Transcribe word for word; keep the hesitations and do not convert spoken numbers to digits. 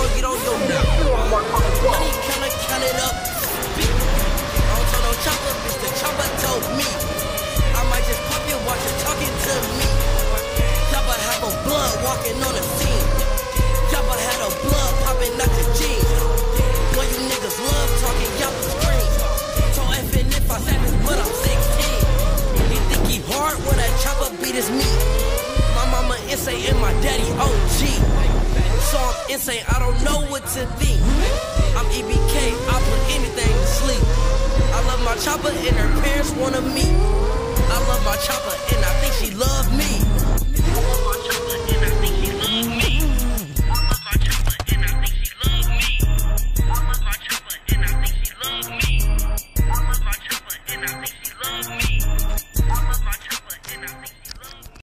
bro, get on your knee. Money counter, count it up. Speak. I don't tell no chopper, bitch, the chopper told me. I might just pop your watch and talking to me. Chopper have a blood walking on the scene. Chopper had a blood popping out your jeans. Boy, you niggas love talking, y'all can scream. So F N if I seven, but I'm sixteen. He think he hard when that chopper beat his meat. My mama insane and my daddy O G. So I'm insane, I don't know what to think. I'm E B K, I put anything to sleep. I love my chopper and her parents wanna meet. I love my chopper and I think she love me.